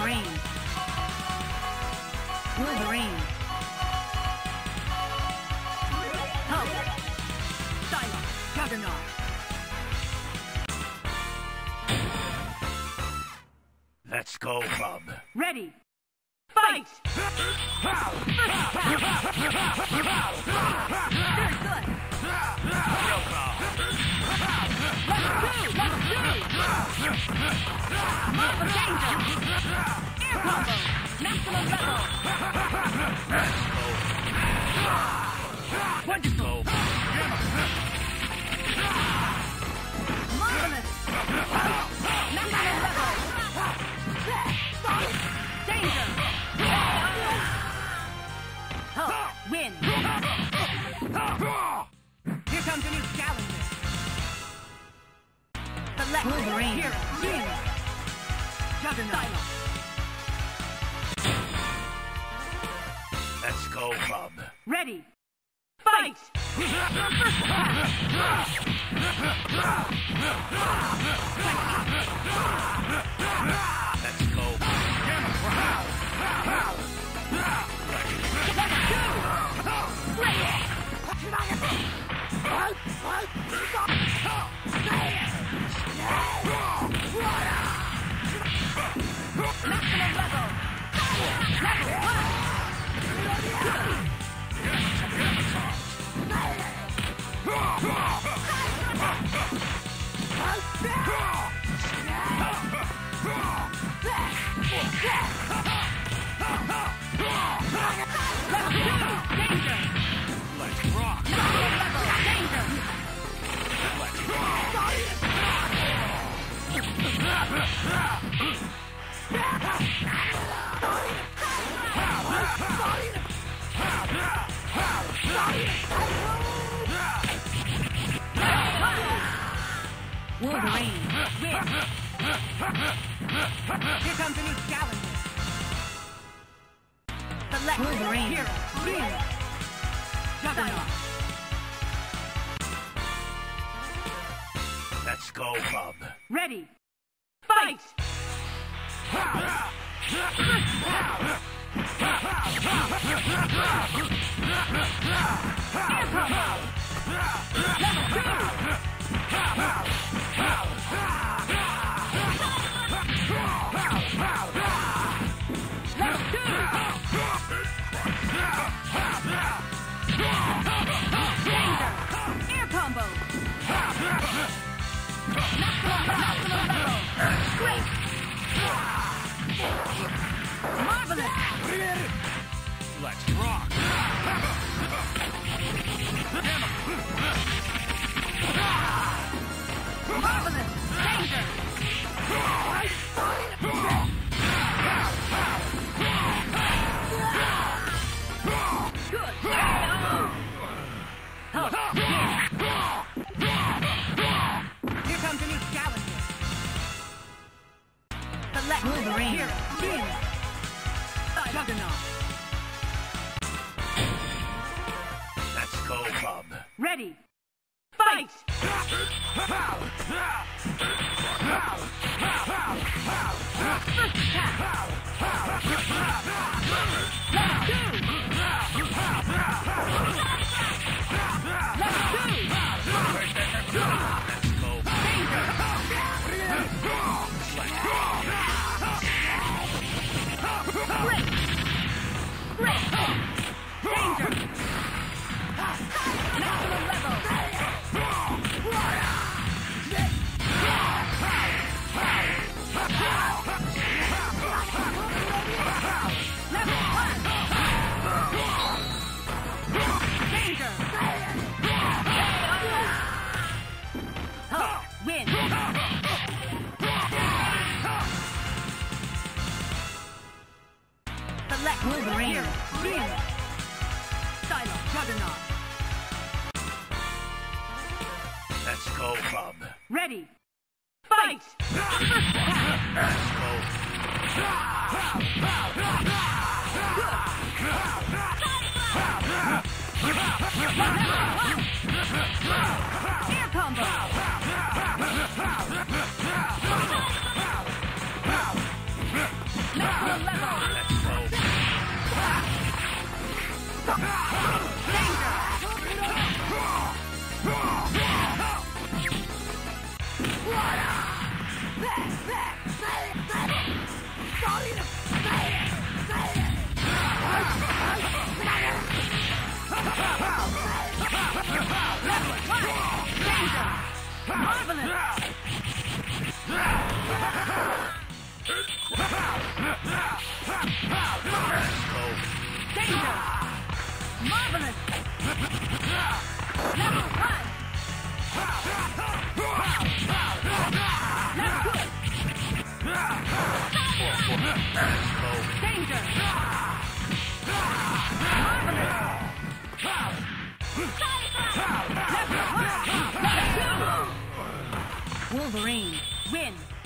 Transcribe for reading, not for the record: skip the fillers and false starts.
Wolverine. Wolverine. Hulk. Psylocke. Juggernaut. Let's go, bub. Ready. Fight! Very good. Level two. Mark of danger. Air combo. Maximum level. Wonderful. Marvelous. Maximum level. Danger. Hulk, win. Here comes a new challenger. Select Wolverine. Hero, win. Juggernaut. Let's go, bub. Ready. Fight! Let's go. Maximum level. Level 1. Wolverine, win. Here comes a new challenger. Select Wolverine. Hero, win. Juggernaut. Let's go, bub. Ready. Fight! Air combo. Level 2. Air combo. Maximum level. Great. Marvelous. Let's rock. Marvelous. Danger. Good. Hulk. Here comes a new challenger. Select Wolverine. Hero. Win. Juggernaut. Let's go, bub. Ready. Fight! First attack. Level 2. Level 2. Let's go. Danger. Great. Great. Danger. Maximum level. Level 1. Danger. Hulk, win. Select Wolverine. Win. Psylocke, Juggernaut. Let's go, bub. Ready. Fight! First attack. Let's go. Air combo. Maximum Marvelous! Danger! Marvelous! Level 1! Left hook! Danger! Marvelous! Left hook! Wolverine, win!